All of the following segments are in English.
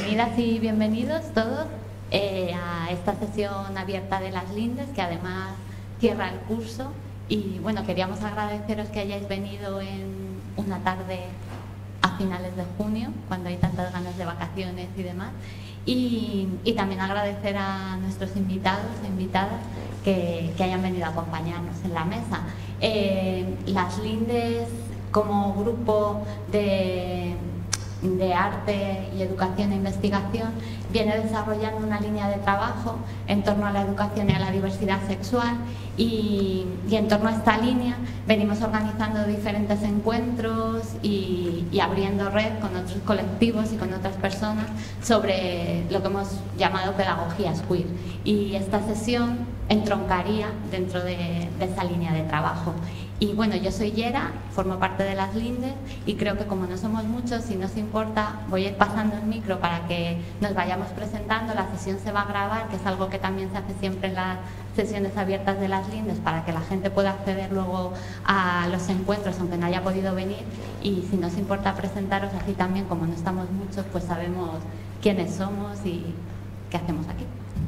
bienvenidas y bienvenidos todos a esta sesión abierta de las Lindes, que además cierra el curso. Y bueno, queríamos agradeceros que hayáis venido en una tarde a finales de junio, cuando hay tantas ganas de vacaciones y demás. Y también agradecer a nuestros invitados e invitadas que hayan venido a acompañarnos en la mesa. Las Lindes, como grupo de arte y educación e investigación, viene desarrollando una línea de trabajo en torno a la educación y a la diversidad sexual, y en torno a esta línea venimos organizando diferentes encuentros y abriendo red con otros colectivos y con otras personas sobre lo que hemos llamado pedagogías queer, y esta sesión entroncaría dentro de esa línea de trabajo. Y bueno, yo soy Yera, formo parte de las Lindes, y creo que como no somos muchos, si no os importa, voy a ir pasando el micro para que nos vayamos presentando. La sesión se va a grabar, que es algo que también se hace siempre en las sesiones abiertas de las Lindes, para que la gente pueda acceder luego a los encuentros, aunque no haya podido venir. Y si no os importa presentaros, así también, como no estamos muchos, pues sabemos quiénes somos y qué hacemos aquí.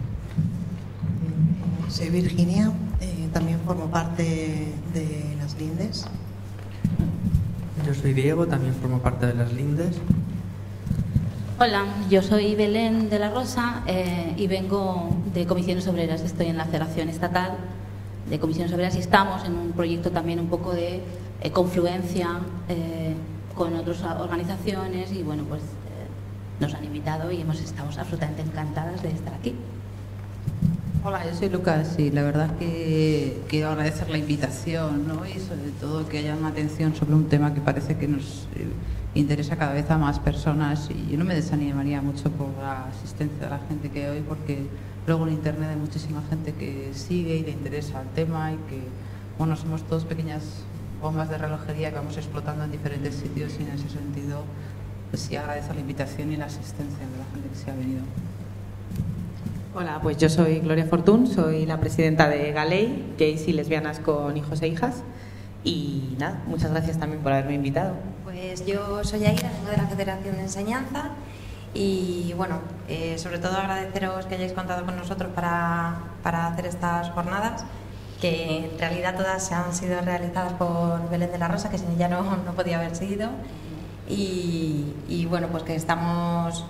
Soy Virginia, también formo parte de las Lindes. Yo soy Diego, también formo parte de las Lindes. Hola, yo soy Belén de la Rosa y vengo de Comisiones Obreras. Estoy en la Federación Estatal de Comisiones Obreras y estamos en un proyecto también un poco de confluencia con otras organizaciones, y bueno, pues nos han invitado y estamos absolutamente encantadas de estar aquí. Hola, yo soy Lucas y la verdad que quiero agradecer la invitación, ¿no? Y sobre todo que haya una atención sobre un tema que parece que nos interesa cada vez a más personas, y yo no me desanimaría mucho por la asistencia de la gente que hoy, porque luego en internet hay muchísima gente que sigue y le interesa el tema, y que, bueno, somos todos pequeñas bombas de relojería que vamos explotando en diferentes sitios, y en ese sentido pues sí agradezco la invitación y la asistencia de la gente que se ha venido. Hola, pues yo soy Gloria Fortún, soy la presidenta de Galey, gays y lesbianas con hijos e hijas. Y nada, muchas gracias también por haberme invitado. Pues yo soy Aira, vengo de la Federación de Enseñanza, y bueno, sobre todo agradeceros que hayáis contado con nosotros para hacer estas jornadas, que en realidad todas han sido realizadas por Belén de la Rosa, que sin ella no podía haber sido. Y bueno, pues que estamos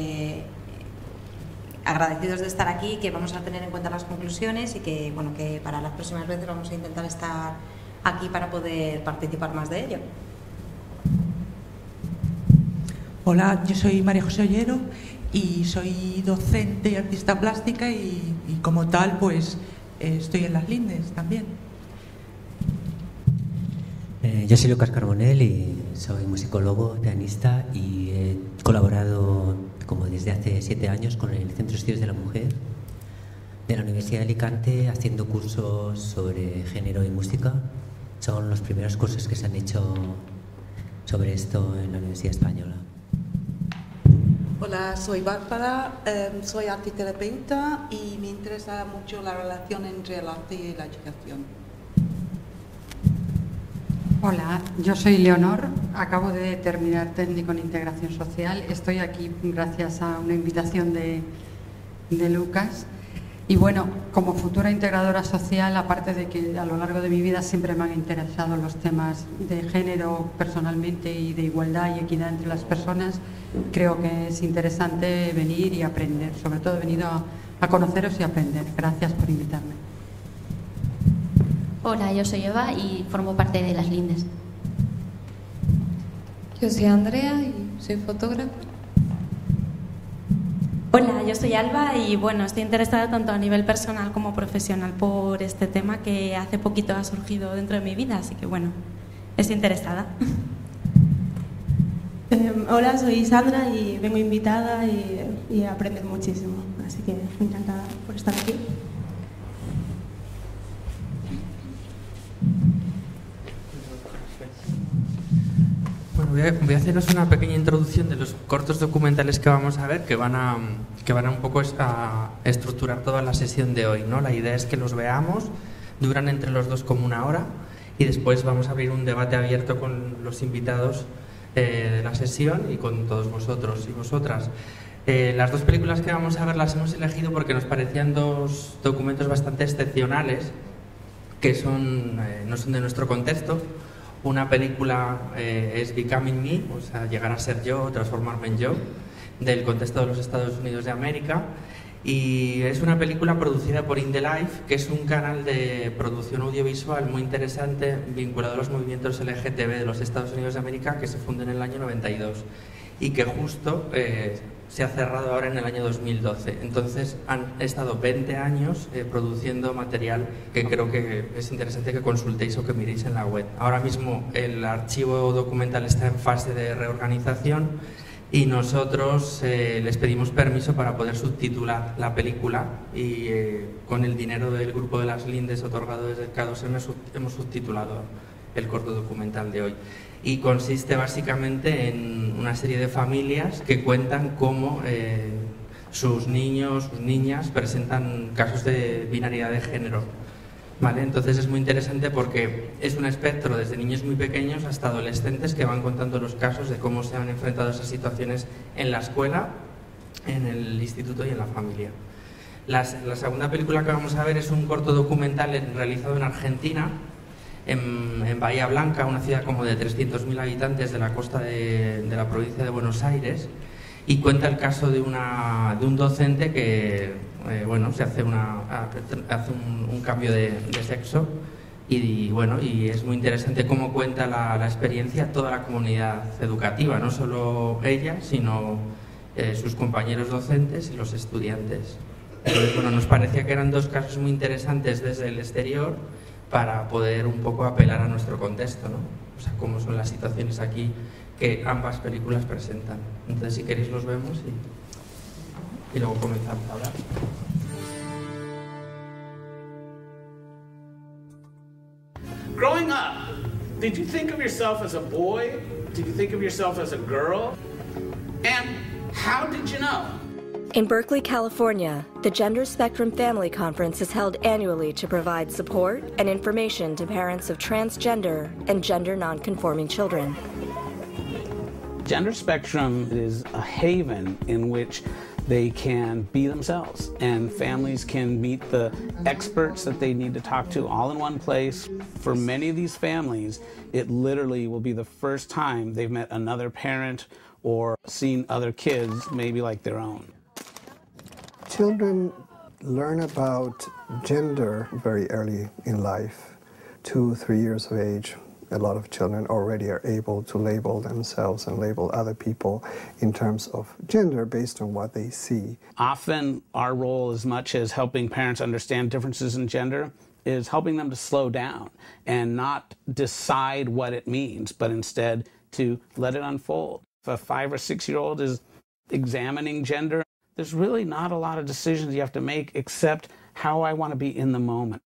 agradecidos de estar aquí, que vamos a tener en cuenta las conclusiones, y que bueno, que para las próximas veces vamos a intentar estar aquí para poder participar más de ello. Hola, yo soy María José Ollero y soy docente y artista plástica, y como tal pues estoy en las Lindes también. Yo soy Lucas Carbonell y soy musicólogo, pianista, y he colaborado como desde hace 7 años con el Centro de Estudios de la Mujer de la Universidad de Alicante, haciendo cursos sobre género y música. Son los primeros cursos que se han hecho sobre esto en la Universidad Española. Hola, soy Bárbara, soy arteterapeuta y me interesa mucho la relación entre el arte y la educación. Hola, yo soy Leonor, acabo de terminar técnico en integración social. Estoy aquí gracias a una invitación de Lucas. Y bueno, como futura integradora social, aparte de que a lo largo de mi vida siempre me han interesado los temas de género personalmente y de igualdad y equidad entre las personas, creo que es interesante venir y aprender. Sobre todo he venido a conoceros y aprender. Gracias por invitarme. Hola, yo soy Eva y formo parte de las Lindes. Yo soy Andrea y soy fotógrafa. Hola, yo soy Alba y bueno, estoy interesada tanto a nivel personal como profesional por este tema que hace poquito ha surgido dentro de mi vida, así que bueno, estoy interesada. Hola, soy Sandra y vengo invitada y aprender muchísimo, así que encantada por estar aquí. Bueno, voy a haceros una pequeña introducción de los cortos documentales que vamos a ver, que van a un poco a estructurar toda la sesión de hoy, ¿no? La idea es que los veamos, duran entre los dos como 1 hora, y después vamos a abrir un debate abierto con los invitados de la sesión y con todos vosotros y vosotras. Las dos películas que vamos a ver las hemos elegido porque nos parecían dos documentos bastante excepcionales que no son de nuestro contexto. Una película es Becoming Me, o sea, llegar a ser yo, transformarme en yo, del contexto de los Estados Unidos de América. Y es una película producida por In The Life, que es un canal de producción audiovisual muy interesante vinculado a los movimientos LGTB de los Estados Unidos de América, que se fundó en el año 92 y que justo se ha cerrado ahora en el año 2012. Entonces han estado 20 años produciendo material que creo que es interesante que consultéis o que miréis en la web. Ahora mismo el archivo documental está en fase de reorganización y nosotros les pedimos permiso para poder subtitular la película y con el dinero del grupo de las Lindes otorgado desde el K2M hemos subtitulado el corto documental de hoy. Y consiste básicamente en una serie de familias que cuentan cómo sus niños, sus niñas presentan casos de binaridad de género. ¿Vale? Entonces es muy interesante porque es un espectro desde niños muy pequeños hasta adolescentes que van contando los casos de cómo se han enfrentado a esas situaciones en la escuela, en el instituto y en la familia. La segunda película que vamos a ver es un corto documental realizado en Argentina, en Bahía Blanca, una ciudad como de 300.000 habitantes de la costa de la provincia de Buenos Aires, y cuenta el caso de un docente que se hace un cambio de sexo y es muy interesante cómo cuenta la experiencia toda la comunidad educativa, no solo ella, sino sus compañeros docentes y los estudiantes. Entonces, nos parecía que eran dos casos muy interesantes desde el exterior para poder un poco apelar a nuestro contexto, ¿no? O sea, cómo son las situaciones aquí que ambas películas presentan. Entonces, si queréis, los vemos y luego comenzamos a hablar. Growing up, did you think of yourself as a boy? Did you think of yourself as a girl? And how did you know? In Berkeley, California, the Gender Spectrum Family Conference is held annually to provide support and information to parents of transgender and gender nonconforming children. Gender Spectrum is a haven in which they can be themselves, and families can meet the experts that they need to talk to all in one place. For many of these families, it literally will be the first time they've met another parent or seen other kids, maybe like their own. Children learn about gender very early in life, 2-3 years of age. A lot of children already are able to label themselves and label other people in terms of gender based on what they see. Often our role, as much as helping parents understand differences in gender, is helping them to slow down and not decide what it means, but instead to let it unfold. If a 5 or 6 year old is examining gender, there's really not a lot of decisions you have to make except how I want to be in the moment.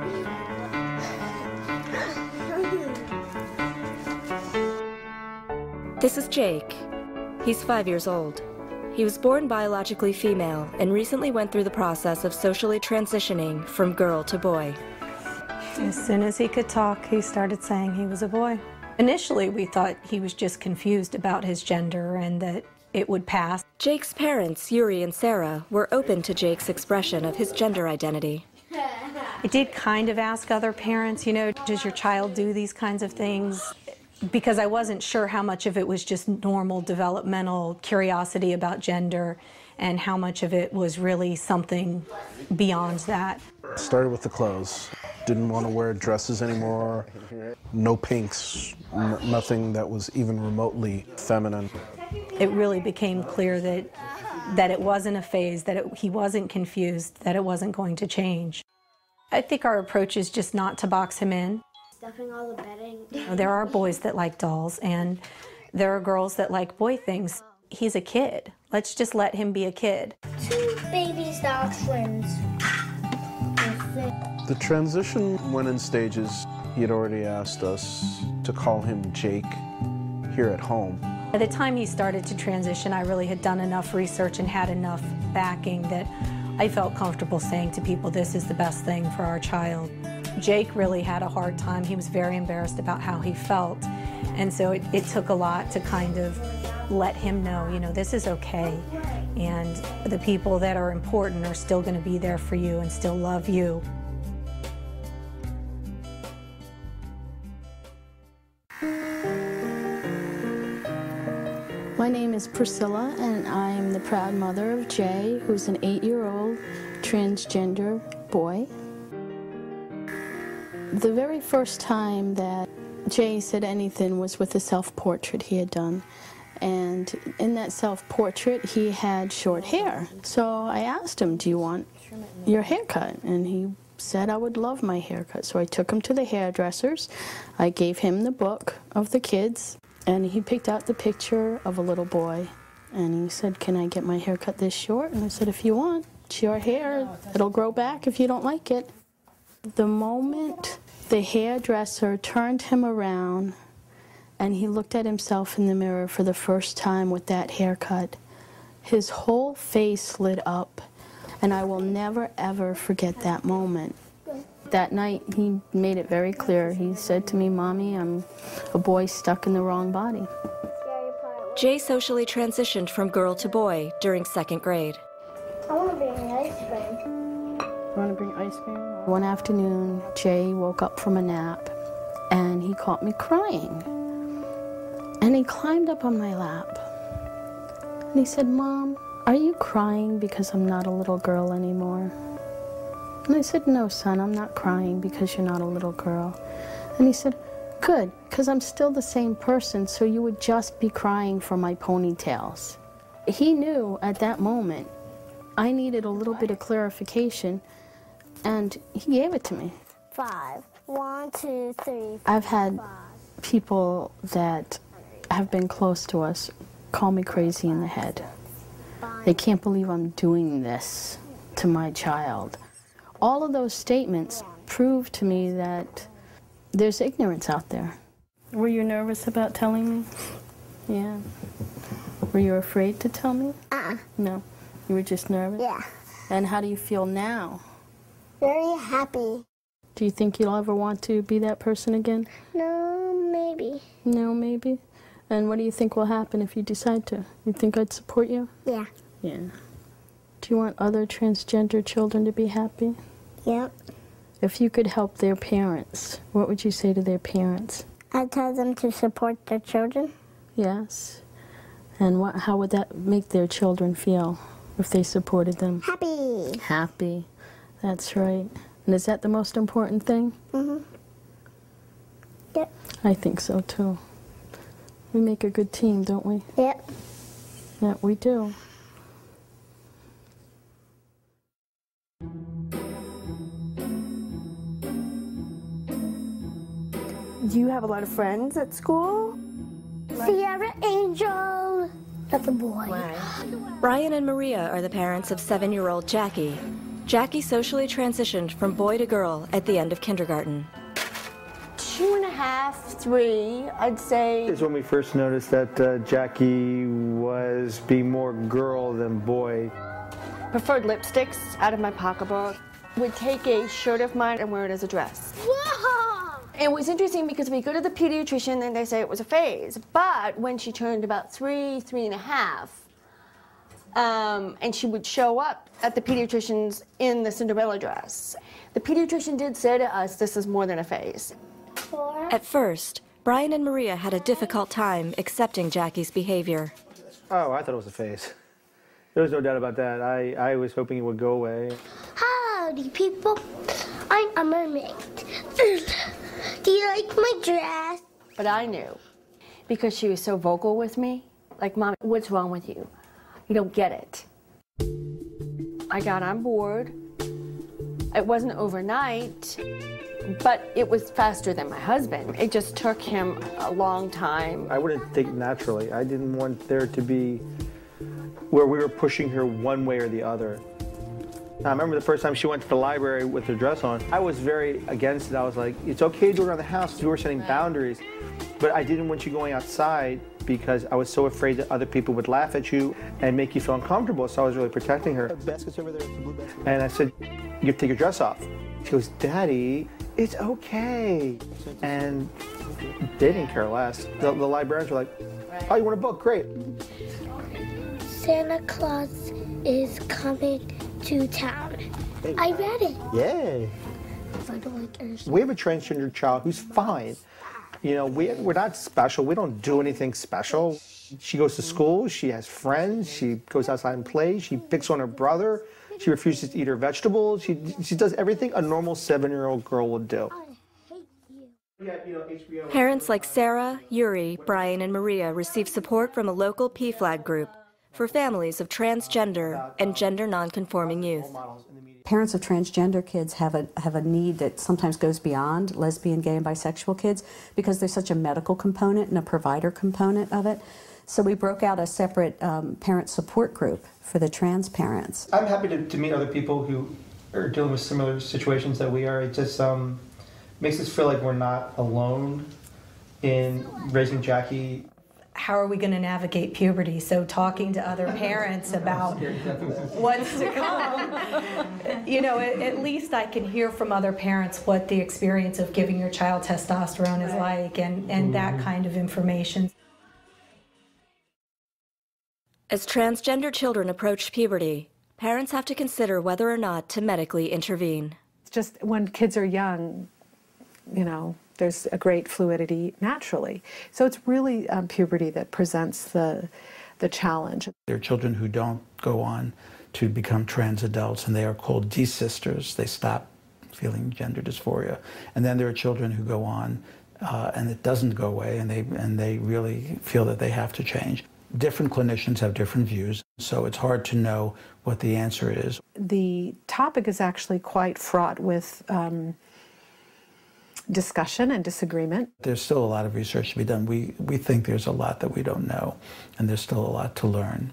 This is Jake. He's 5 years old. He was born biologically female and recently went through the process of socially transitioning from girl to boy. As soon as he could talk, he started saying he was a boy. Initially, we thought he was just confused about his gender and that it would pass. Jake's parents, Yuri and Sarah, were open to Jake's expression of his gender identity. I did kind of ask other parents, does your child do these kinds of things? Because I wasn't sure how much of it was just normal developmental curiosity about gender and how much of it was really something beyond that. Started with the clothes. Didn't want to wear dresses anymore. No pinks, nothing that was even remotely feminine. It really became clear that it wasn't a phase, that he wasn't confused, that it wasn't going to change. I think our approach is just not to box him in. Stuffing all the bedding. There are boys that like dolls, and there are girls that like boy things. He's a kid. Let's just let him be a kid. 2 baby style twins. The transition went in stages. He had already asked us to call him Jake here at home. By the time he started to transition, I really had done enough research and had enough backing that I felt comfortable saying to people, this is the best thing for our child. Jake really had a hard time. He was very embarrassed about how he felt. And so it took a lot to kind of let him know, you know, this is okay. And the people that are important are still going to be there for you and still love you. My name is Priscilla, and I'm the proud mother of Jay, who's an 8-year-old transgender boy. The very first time that Jay said anything was with a self-portrait he had done. And in that self-portrait, he had short hair. So I asked him, do you want your haircut? And he said I would love my haircut. So I took him to the hairdressers. I gave him the book of the kids, and he picked out the picture of a little boy. And he said, can I get my haircut this short? And I said, if you want, it's your hair. It'll grow back if you don't like it. The moment the hairdresser turned him around and he looked at himself in the mirror for the first time with that haircut, his whole face lit up. And I will never, ever forget that moment. That night, he made it very clear. He said to me, Mommy, I'm a boy stuck in the wrong body. Jay socially transitioned from girl to boy during 2nd grade. I want to bring ice cream. You want to bring ice cream? One afternoon, Jay woke up from a nap, and he caught me crying. And he climbed up on my lap. And he said, Mom, are you crying because I'm not a little girl anymore? And I said, no, son, I'm not crying because you're not a little girl. And he said, good, because I'm still the same person, so you would just be crying for my ponytails. He knew at that moment I needed a little bit of clarification, and he gave it to me. 5. 1, 2, 3. I've had people that have been close to us call me crazy in the head. They can't believe I'm doing this to my child. All of those statements prove to me that there's ignorance out there. Were you nervous about telling me? Yeah. Were you afraid to tell me? No. You were just nervous? Yeah. And how do you feel now? Very happy. Do you think you'll ever want to be that person again? No, maybe. No, maybe? And what do you think will happen if you decide to? You think I'd support you? Yeah. Yeah. Do you want other transgender children to be happy? Yep. If you could help their parents, what would you say to their parents? I'd tell them to support their children. Yes. And how would that make their children feel if they supported them? Happy. Happy. That's right. And is that the most important thing? Mm-hmm. Yep. I think so, too. We make a good team, don't we? Yep. Yeah, we do. Do you have a lot of friends at school? Sierra Angel. That's a boy. Brian and Maria are the parents of 7-year-old Jackie. Jackie socially transitioned from boy to girl at the end of kindergarten. 2.5, 3, I'd say. Is when we first noticed that Jackie was being more girl than boy. Preferred lipsticks out of my pocketbook. Would take a shirt of mine and wear it as a dress. Whoa! It was interesting because we go to the pediatrician and they say it was a phase. But when she turned about 3, 3.5, and she would show up at the pediatrician's in the Cinderella dress, the pediatrician did say to us, this is more than a phase. At first, Brian and Maria had a difficult time accepting Jackie's behavior. Oh, I thought it was a phase. There was no doubt about that. I was hoping it would go away. Howdy, people. I'm a mermaid. Do you like my dress? But I knew, because she was so vocal with me, like, Mom, what's wrong with you? You don't get it. I got on board. It wasn't overnight, but it was faster than my husband. It just took him a long time. I wouldn't think naturally. I didn't want there to be where we were pushing her one way or the other. I remember the first time she went to the library with her dress on, I was very against it. I was like, it's okay to do it around the house. You were setting boundaries. But I didn't want you going outside because I was so afraid that other people would laugh at you and make you feel uncomfortable. So I was really protecting her. Baskets over there, the blue basket. And I said, you have to take your dress off. She goes, Daddy, it's okay. And they didn't care less. The librarians were like, Oh, you want a book? Great. Santa Claus is coming to town. I read it. Yay. I don't like Thursday. We have a transgender child who's fine. You know, we're not special. We don't do anything special. She goes to school. She has friends. She goes outside and plays. She picks on her brother. She refuses to eat her vegetables. She does everything a normal 7-year-old girl would do. Parents like Sarah, Yuri, Brian, and Maria receive support from a local PFLAG group for families of transgender and gender nonconforming youth. Parents of transgender kids have a need that sometimes goes beyond lesbian, gay, and bisexual kids because there's such a medical component and a provider component of it. So we broke out a separate parent support group for the trans parents. I'm happy to meet other people who are dealing with similar situations that we are. It just makes us feel like we're not alone in raising Jackie. How are we going to navigate puberty? So talking to other parents about what's to come. You know, at least I can hear from other parents what the experience of giving your child testosterone is like and that kind of information. As transgender children approach puberty, parents have to consider whether or not to medically intervene. It's just when kids are young, you know, there's a great fluidity naturally. So it's really puberty that presents the challenge. There are children who don't go on to become trans adults, and they are called desisters. They stop feeling gender dysphoria. And then there are children who go on and it doesn't go away, and they really feel that they have to change. Different clinicians have different views, so it's hard to know what the answer is. The topic is actually quite fraught with discussion and disagreement. There's still a lot of research to be done. We think there's a lot that we don't know, and there's still a lot to learn.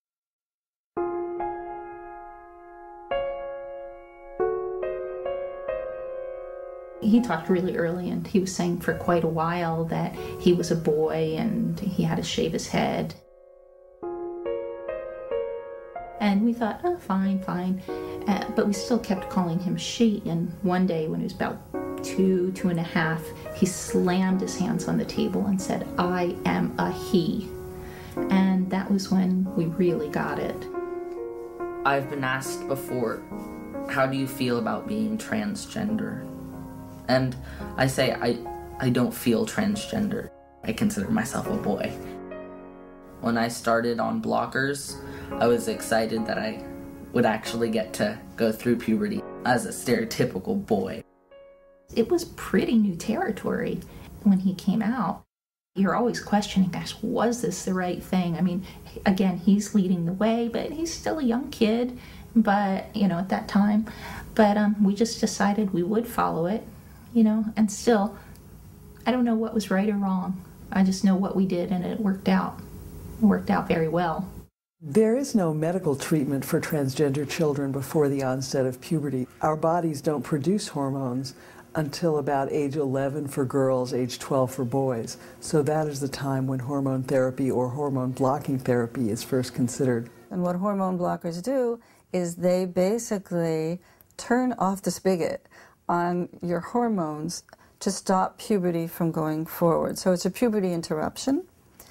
He talked really early, and he was saying for quite a while that he was a boy and he had to shave his head. And we thought, oh, fine. But we still kept calling him she. And one day when he was about 2.5, he slammed his hands on the table and said, I am a he. And that was when we really got it. I've been asked before, how do you feel about being transgender? And I say, I don't feel transgender. I consider myself a boy. When I started on blockers, I was excited that I would actually get to go through puberty as a stereotypical boy. It was pretty new territory when he came out. You're always questioning, gosh, was this the right thing? I mean, again, he's leading the way, but he's still a young kid, but, you know, at that time. But we just decided we would follow it, you know, and still, I don't know what was right or wrong. I just know what we did, and it worked out. It worked out very well. There is no medical treatment for transgender children before the onset of puberty. Our bodies don't produce hormones until about age 11 for girls, age 12 for boys. So that is the time when hormone therapy or hormone blocking therapy is first considered. And what hormone blockers do is they basically turn off the spigot on your hormones to stop puberty from going forward. So it's a puberty interruption.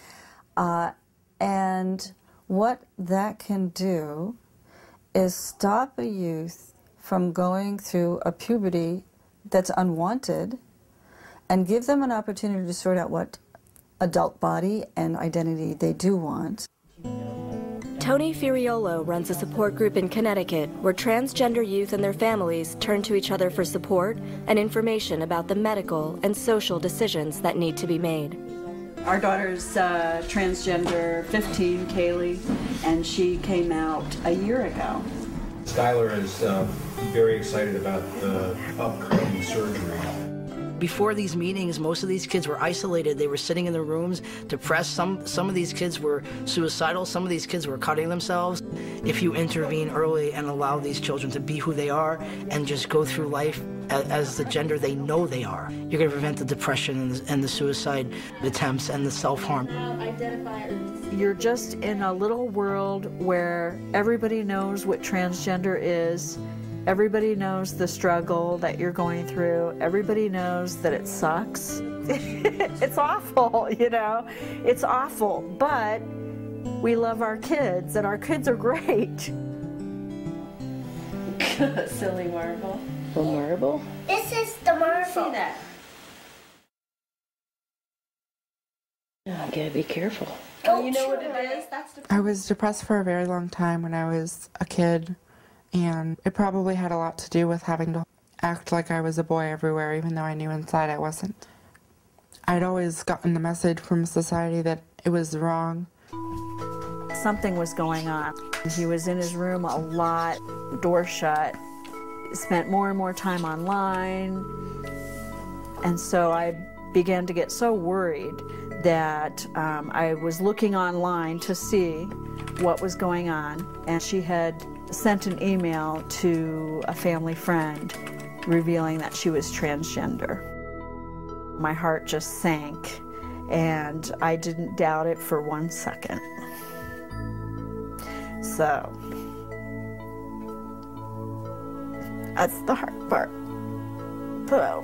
And what that can do is stop a youth from going through a puberty that's unwanted and give them an opportunity to sort out what adult body and identity they do want. Tony Firiolo runs a support group in Connecticut where transgender youth and their families turn to each other for support and information about the medical and social decisions that need to be made. Our daughter's transgender, 15, Kaylee, and she came out a year ago. Skylar is very excited about the upcoming surgery. Before these meetings, most of these kids were isolated. They were sitting in their rooms, depressed. Some of these kids were suicidal. Some of these kids were cutting themselves. If you intervene early and allow these children to be who they are and just go through life as the gender they know they are, you're going to prevent the depression and the suicide attempts and the self-harm. You're just in a little world where everybody knows what transgender is. Everybody knows the struggle that you're going through. Everybody knows that it sucks. It's awful, you know. It's awful, but we love our kids, and our kids are great. Silly marble. A marble? This is the marble. See that? Oh, I gotta be careful. Oh, you know what it is? That's the I was depressed for a very long time when I was a kid, and it probably had a lot to do with having to act like I was a boy everywhere, even though I knew inside I wasn't. I'd always gotten the message from society that it was wrong. Something was going on. He was in his room a lot, door shut, spent more and more time online, and so I began to get so worried that I was looking online to see what was going on, and she had sent an email to a family friend revealing that she was transgender. My heart just sank, and I didn't doubt it for 1 second. So, that's the hard part. So,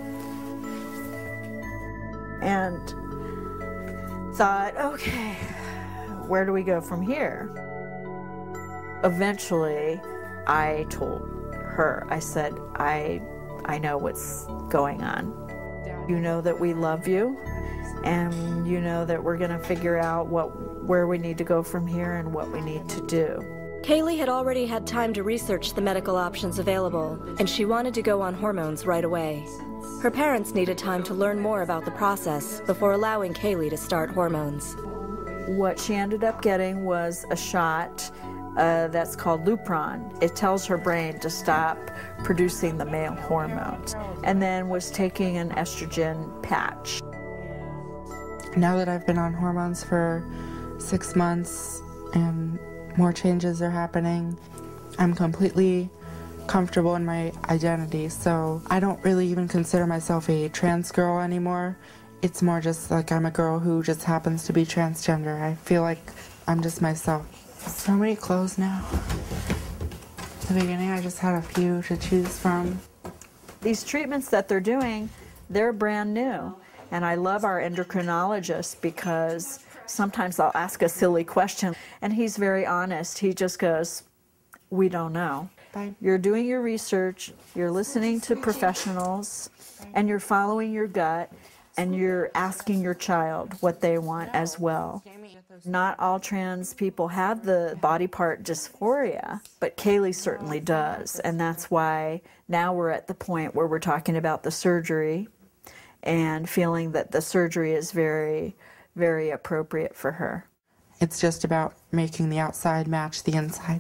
and thought, okay, where do we go from here? Eventually, I told her, I said, I know what's going on. You know that we love you, and you know that we're gonna figure out where we need to go from here and what we need to do. Kaylee had already had time to research the medical options available, and she wanted to go on hormones right away. Her parents needed time to learn more about the process before allowing Kaylee to start hormones. What she ended up getting was a shot that's called Lupron. It tells her brain to stop producing the male hormones, and then was taking an estrogen patch. Now that I've been on hormones for 6 months and more changes are happening, I'm completely comfortable in my identity, so I don't really even consider myself a trans girl anymore. It's more just like I'm a girl who just happens to be transgender. I feel like I'm just myself. So many clothes now. In the beginning, I just had a few to choose from. These treatments that they're doing, they're brand new. And I love our endocrinologist because sometimes I'll ask a silly question and he's very honest. He just goes, we don't know. You're doing your research, you're listening to professionals, and you're following your gut, and you're asking your child what they want as well. Not all trans people have the body part dysphoria, but Kaylee certainly does, and that's why now we're at the point where we're talking about the surgery and feeling that the surgery is very, very appropriate for her. It's just about making the outside match the inside.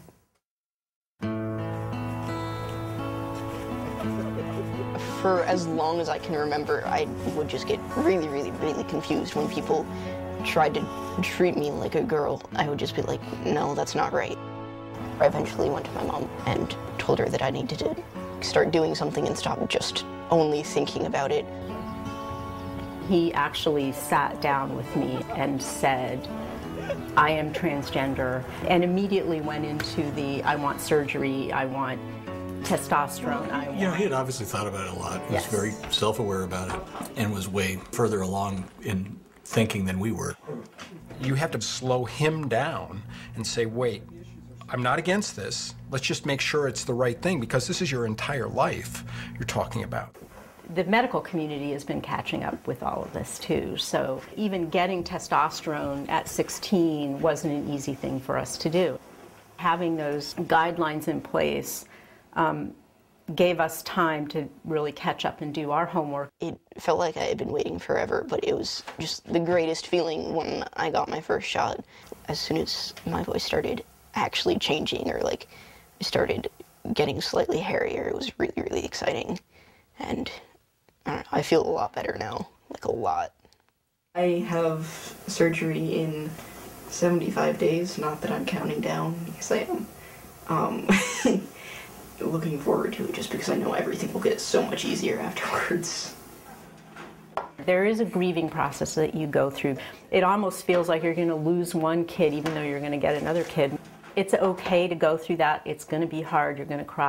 For as long as I can remember, I would just get really, really, really confused when people tried to treat me like a girl. I would just be like, no, that's not right. I eventually went to my mom and told her that I needed to start doing something and stop just only thinking about it. He actually sat down with me and said, I am transgender, and immediately went into the, I want surgery, I want testosterone. You know, he had obviously thought about it a lot. He was very self-aware about it and was way further along in thinking than we were. You have to slow him down and say, wait, I'm not against this. Let's just make sure it's the right thing, because this is your entire life you're talking about. The medical community has been catching up with all of this too, so even getting testosterone at 16 wasn't an easy thing for us to do. Having those guidelines in place gave us time to really catch up and do our homework. It felt like I had been waiting forever, but it was just the greatest feeling when I got my first shot. As soon as my voice started actually changing, or like started getting slightly hairier, it was really, really exciting. And I feel a lot better now, like a lot. I have surgery in 75 days, not that I'm counting down, because I am. Looking forward to it just because I know everything will get so much easier afterwards. There is a grieving process that you go through. It almost feels like you're going to lose one kid even though you're going to get another kid. It's okay to go through that. It's going to be hard. You're going to cry.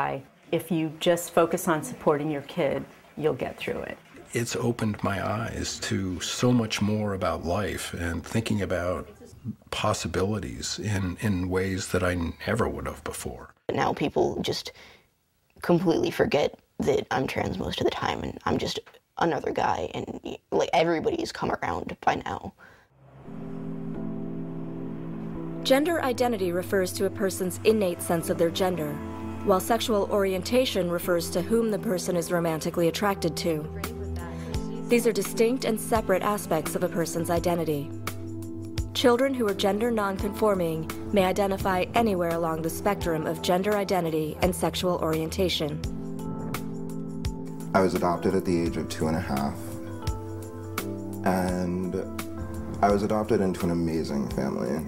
If you just focus on supporting your kid, you'll get through it. It's opened my eyes to so much more about life and thinking about possibilities in ways that I never would have before. Now people just completely forget that I'm trans most of the time and I'm just another guy, and like everybody's come around by now. Gender identity refers to a person's innate sense of their gender, while sexual orientation refers to whom the person is romantically attracted to. These are distinct and separate aspects of a person's identity. Children who are gender non-conforming may identify anywhere along the spectrum of gender identity and sexual orientation. I was adopted at the age of 2.5, and I was adopted into an amazing family.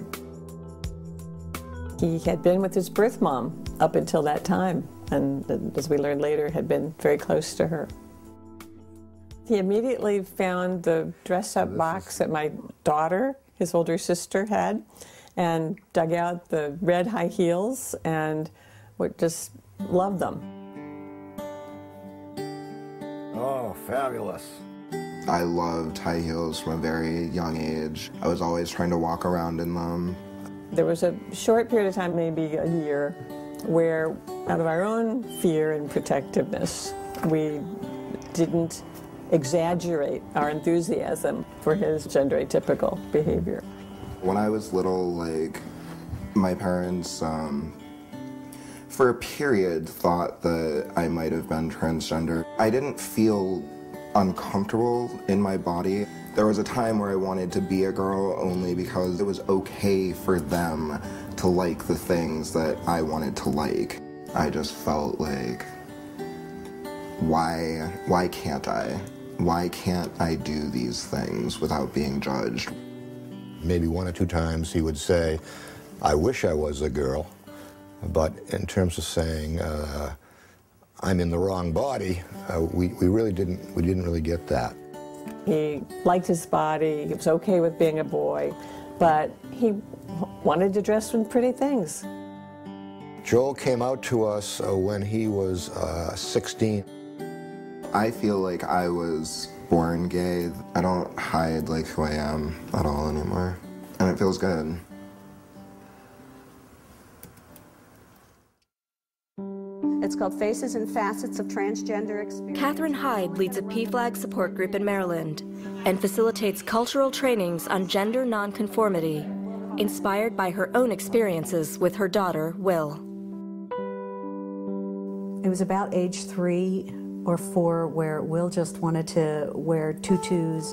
He had been with his birth mom up until that time, and as we learned later, had been very close to her. He immediately found the dress-up box that my daughter, his older sister, had, and dug out the red high heels and just loved them. Oh, fabulous. I loved high heels from a very young age. I was always trying to walk around in them. There was a short period of time, maybe a year, where out of our own fear and protectiveness, we didn't exaggerate our enthusiasm for his gender atypical behavior. When I was little, like, my parents, for a period, thought that I might have been transgender. I didn't feel uncomfortable in my body. There was a time where I wanted to be a girl only because it was okay for them to like the things that I wanted to like. I just felt like, why can't I? Why can't I do these things without being judged? Maybe 1 or 2 times he would say, I wish I was a girl. But in terms of saying, I'm in the wrong body, we didn't really get that. He liked his body, he was okay with being a boy, but he wanted to dress in pretty things. Joel came out to us when he was 16. I feel like I was born gay. I don't hide like who I am at all anymore, and it feels good. It's called Faces and Facets of Transgender Experience. Catherine Hyde leads a PFLAG support group in Maryland and facilitates cultural trainings on gender nonconformity, inspired by her own experiences with her daughter, Will. It was about age 3 or 4 where Will just wanted to wear tutus.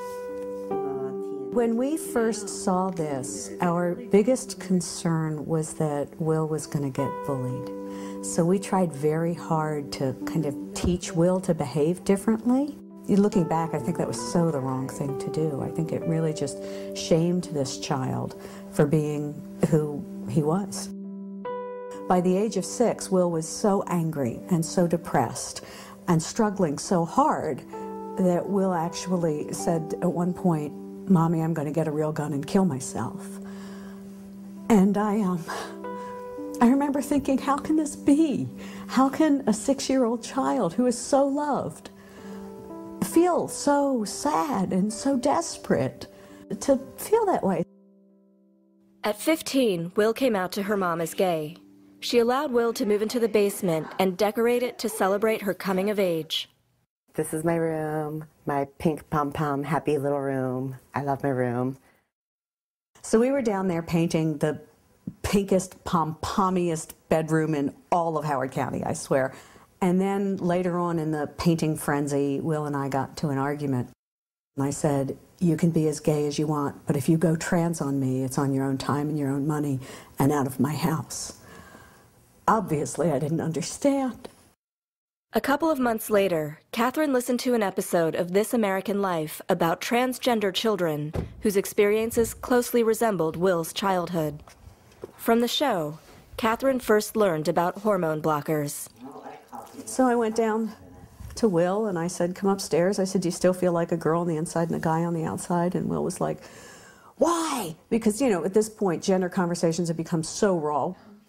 When we first saw this, our biggest concern was that Will was going to get bullied. So we tried very hard to kind of teach Will to behave differently. Looking back, I think that was so the wrong thing to do. I think it really just shamed this child for being who he was. By the age of 6, Will was so angry and so depressed and struggling so hard that Will actually said at one point, Mommy, I'm going to get a real gun and kill myself. And I remember thinking, how can this be? How can a 6-year-old child who is so loved feel so sad and so desperate to feel that way? At 15, Will came out to her mom as gay. She allowed Will to move into the basement and decorate it to celebrate her coming of age. This is my room, my pink pom-pom happy little room. I love my room. So we were down there painting the pinkest, pom-pommiest bedroom in all of Howard County, I swear. And then later on in the painting frenzy, Will and I got to an argument. And I said, you can be as gay as you want, but if you go trans on me, it's on your own time and your own money and out of my house. Obviously, I didn't understand. A couple of months later, Catherine listened to an episode of This American Life about transgender children whose experiences closely resembled Will's childhood. From the show, Catherine first learned about hormone blockers. So I went down to Will and I said, come upstairs. I said, do you still feel like a girl on the inside and a guy on the outside? And Will was like, why? Because, you know, at this point, gender conversations have become so raw.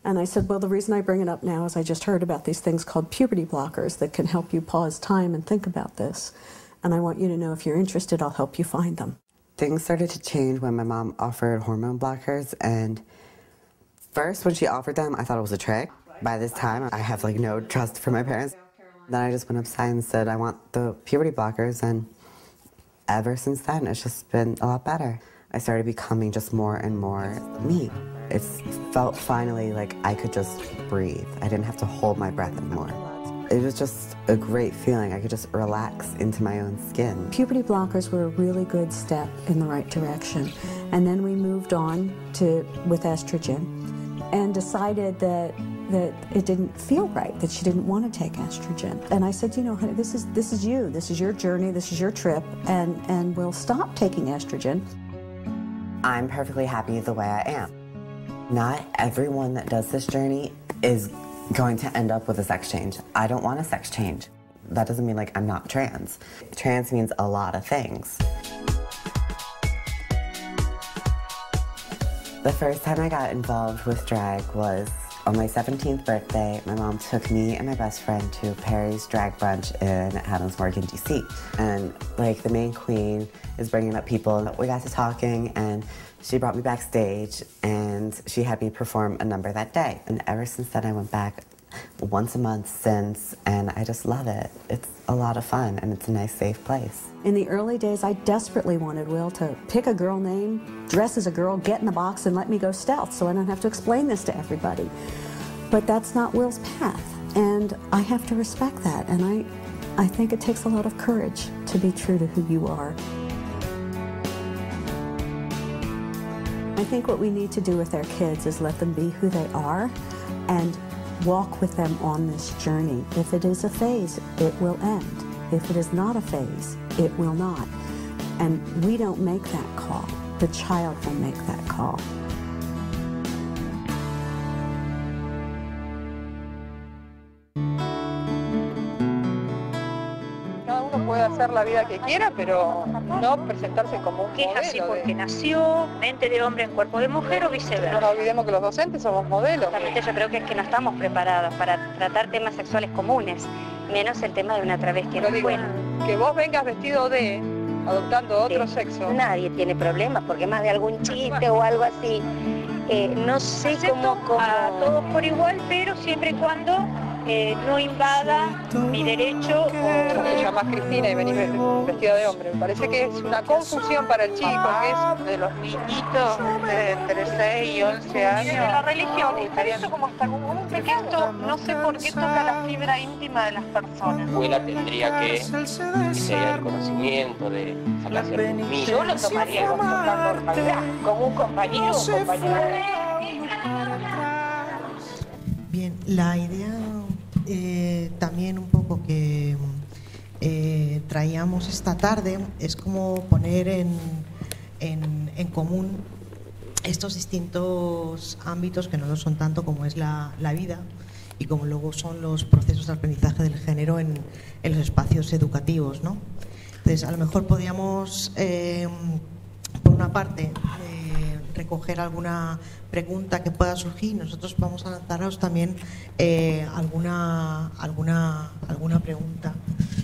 And I said, well, the reason I bring it up now is I just heard about these things called puberty blockers that can help you pause time and think about this. And I want you to know if you're interested, I'll help you find them. Things started to change when my mom offered hormone blockers, and first when she offered them, I thought it was a trick. By this time, I have like no trust for my parents. Then I just went upside and said, I want the puberty blockers, and ever since then, it's just been a lot better. I started becoming just more and more me. It felt finally like I could just breathe. I didn't have to hold my breath anymore. It was just a great feeling. I could just relax into my own skin. Puberty blockers were a really good step in the right direction. And then we moved on with estrogen and decided that it didn't feel right, that she didn't want to take estrogen. And I said, you know, honey, this is you. This is your journey. This is your trip. And we'll stop taking estrogen. I'm perfectly happy the way I am. Not everyone that does this journey is going to end up with a sex change. I don't want a sex change. That doesn't mean like I'm not trans. Trans means a lot of things. The first time I got involved with drag was on my 17th birthday. My mom took me and my best friend to Perry's Drag Brunch in Adams Morgan, DC. And like the main queen is bringing up people. We got to talking and she brought me backstage and she had me perform a number that day. And ever since then I went back once a month since, and I just love it. It's a lot of fun and it's a nice, safe place. In the early days, I desperately wanted Will to pick a girl name, dress as a girl, get in the box, and let me go stealth so I don't have to explain this to everybody. But that's not Will's path, and I have to respect that, and I think it takes a lot of courage to be true to who you are. I think what we need to do with our kids is let them be who they are and walk with them on this journey. If it is a phase, it will end. If it is not a phase, it will not. And we don't make that call. The child will make that call. Cada uno puede hacer la vida que quiera, pero no presentarse como un modelo. Es así porque nació mente de hombre en cuerpo de mujer o viceversa. No nos olvidemos que los docentes somos modelos. Realmente yo creo que es que no estamos preparados para tratar temas sexuales comunes, menos el tema de una travesti en la escuela. Que vos vengas vestido adoptando otro sexo. Nadie tiene problemas porque más de algún chiste o algo así. No sé cómo a todos por igual, pero siempre y cuando no invada mi derecho. Te llamas Cristina y venís vestida de hombre. Me parece que es una confusión para el chico, que es de los niñitos de entre 6 y 11 años. De la religión, y por eso como está común, que esto no sé por qué toca la fibra íntima de las personas. La escuela tendría que tener el conocimiento de sacarse el permiso. Yo lo tomaría como una normalidad, como un compañero o compañera. Bien, la idea también un poco que traíamos esta tarde es como poner en común estos distintos ámbitos que no son tanto como es la vida y como luego son los procesos de aprendizaje del género en los espacios educativos, ¿no? Entonces, a lo mejor podríamos, por una parte, recoger alguna pregunta que pueda surgir. Nosotros vamos a lanzaros también alguna pregunta.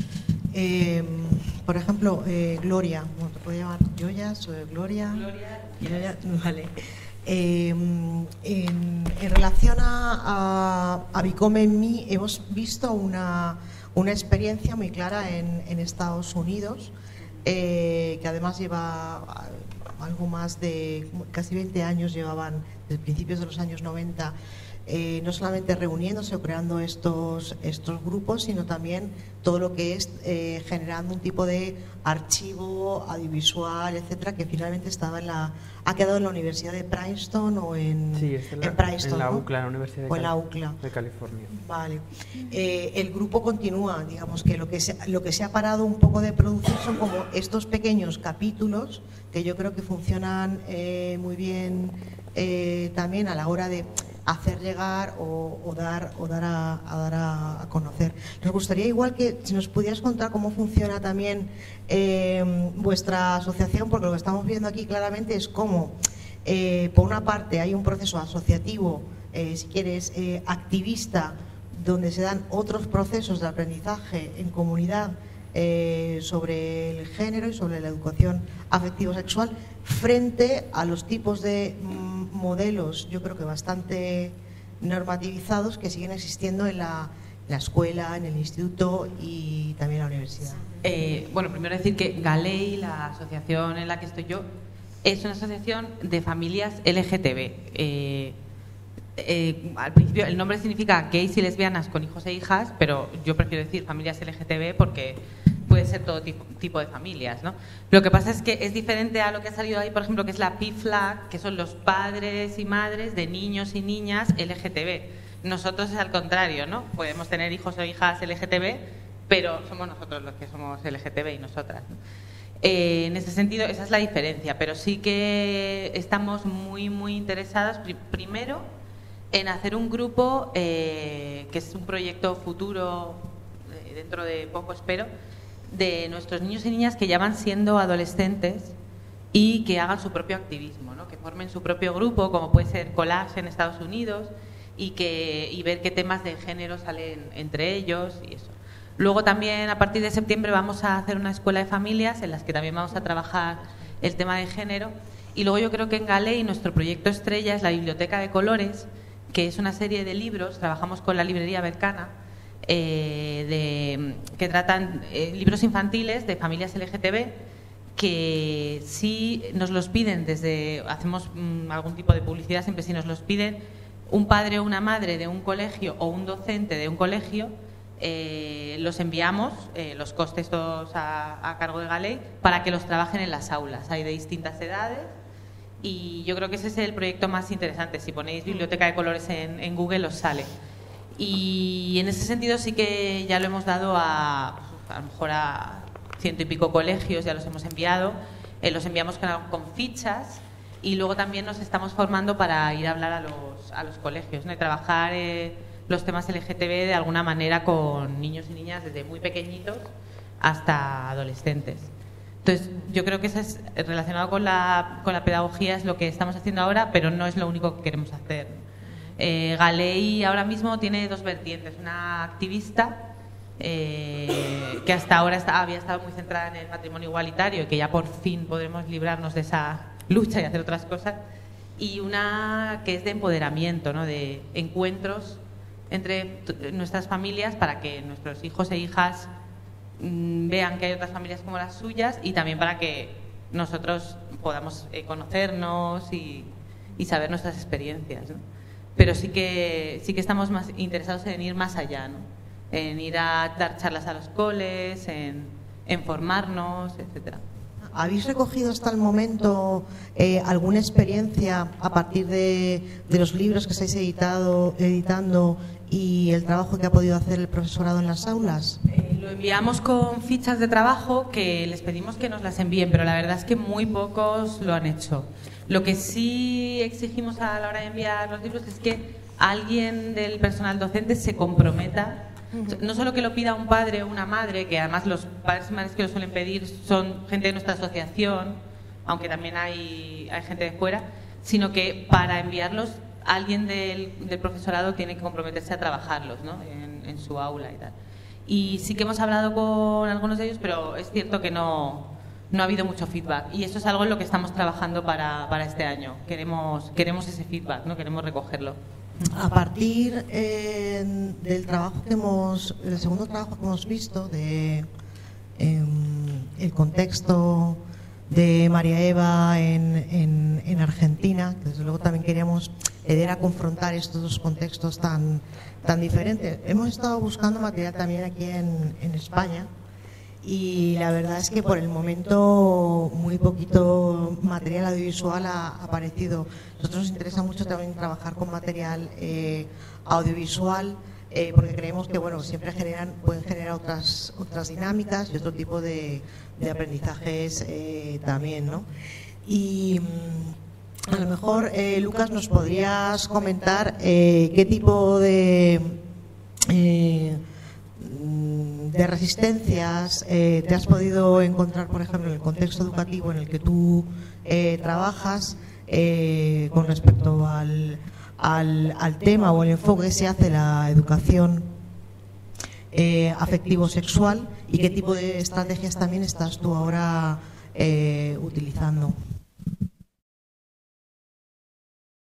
Por ejemplo, Gloria, ¿cómo te puedo llamar? Yo ya soy Gloria. Gloria, vale. En relación a Become Me, hemos visto una experiencia muy clara en Estados Unidos, que además lleva algo más de casi 20 años, llevaban desde principios de los años 90, no solamente reuniéndose o creando estos grupos, sino también todo lo que es generando un tipo de archivo audiovisual, etcétera, que finalmente ha quedado en la Universidad de Princeton o en Princeton, en la ¿no? UCLA, en la Universidad o en la UCLA de California. Vale. El grupo continúa, digamos que lo que se ha parado un poco de producir son como estos pequeños capítulos que yo creo que funcionan muy bien también a la hora de hacer llegar o dar a conocer. Nos gustaría igual que si nos pudieras contar cómo funciona también vuestra asociación, porque lo que estamos viendo aquí claramente es cómo por una parte hay un proceso asociativo si quieres, activista, donde se dan otros procesos de aprendizaje en comunidad sobre el género y sobre la educación afectivo-sexual, frente a los tipos de modelos, yo creo que bastante normativizados, que siguen existiendo en la escuela, en el instituto y también en la universidad. Bueno, primero decir que Galei, la asociación en la que estoy yo, es una asociación de familias LGTB. Al principio el nombre significa gays y lesbianas con hijos e hijas, pero yo prefiero decir familias LGTB porque puede ser todo tipo de familias, ¿no? Lo que pasa es que es diferente a lo que ha salido ahí, por ejemplo, que es la PFLAG, que son los padres y madres de niños y niñas LGTB. Nosotros es al contrario, ¿no? Podemos tener hijos o hijas LGTB, pero somos nosotros los que somos LGTB y nosotras, ¿no? En ese sentido, esa es la diferencia, pero sí que estamos muy interesados, primero, en hacer un grupo que es un proyecto futuro, dentro de poco espero, de nuestros niños y niñas que ya van siendo adolescentes y que hagan su propio activismo, ¿no? Que formen su propio grupo, como puede ser Collage en Estados Unidos, y ver qué temas de género salen entre ellos y eso. Luego también a partir de septiembre vamos a hacer una escuela de familias en las que también vamos a trabajar el tema de género. Y luego yo creo que en Galei nuestro proyecto estrella es la Biblioteca de Colores, que es una serie de libros, trabajamos con la librería Bercana, que tratan libros infantiles de familias LGTB, que si nos los piden hacemos algún tipo de publicidad, siempre si nos los piden un padre o una madre de un colegio o un docente de un colegio, los enviamos, los costes todos a cargo de Galei, para que los trabajen en las aulas. Hay de distintas edades y yo creo que ese es el proyecto más interesante. Si ponéis Biblioteca de Colores en Google os sale. Y en ese sentido sí que ya lo hemos dado a lo mejor a 100 y pico colegios, ya los hemos enviado. Los enviamos con fichas y luego también nos estamos formando para ir a hablar a los colegios, ¿no? Y trabajar los temas LGTB de alguna manera con niños y niñas desde muy pequeñitos hasta adolescentes. Entonces, yo creo que eso es relacionado con la pedagogía, es lo que estamos haciendo ahora, pero no es lo único que queremos hacer. Galei ahora mismo tiene dos vertientes. Una activista que hasta ahora había estado muy centrada en el matrimonio igualitario y que ya por fin podremos librarnos de esa lucha y hacer otras cosas. Y una que es de empoderamiento, ¿no? De encuentros entre nuestras familias para que nuestros hijos e hijas vean que hay otras familias como las suyas y también para que nosotros podamos conocernos y saber nuestras experiencias, ¿no? Pero sí que estamos más interesados en ir más allá, ¿no? En ir a dar charlas a los coles, en formarnos, etcétera. ¿Habéis recogido hasta el momento alguna experiencia a partir de los libros que estáis editando y el trabajo que ha podido hacer el profesorado en las aulas? Lo enviamos con fichas de trabajo que les pedimos que nos las envíen, pero la verdad es que muy pocos lo han hecho. Lo que sí exigimos a la hora de enviar los libros es que alguien del personal docente se comprometa. No solo que lo pida un padre o una madre, que además los padres y madres que lo suelen pedir son gente de nuestra asociación, aunque también hay gente de fuera, sino que para enviarlos alguien del profesorado tiene que comprometerse a trabajarlos, ¿no? en su aula y tal. Y sí que hemos hablado con algunos de ellos, pero es cierto que no ha habido mucho feedback y eso es algo en lo que estamos trabajando para este año. Queremos ese feedback, ¿no? Queremos recogerlo. A partir del segundo trabajo que hemos visto, el contexto de María Eva en Argentina, que desde luego también queríamos a confrontar estos dos contextos tan diferentes. Hemos estado buscando material también aquí en España y la verdad es que por el momento muy poquito material audiovisual ha aparecido. A nosotros nos interesa mucho también trabajar con material audiovisual porque creemos que siempre pueden generar otras dinámicas y otro tipo de aprendizajes también, ¿no? Y a lo mejor, Lucas, nos podrías comentar qué tipo de resistencias te has podido encontrar, por ejemplo, en el contexto educativo en el que tú trabajas, con respecto al tema o el enfoque que se hace de la educación afectivo-sexual y qué tipo de estrategias también estás tú ahora utilizando.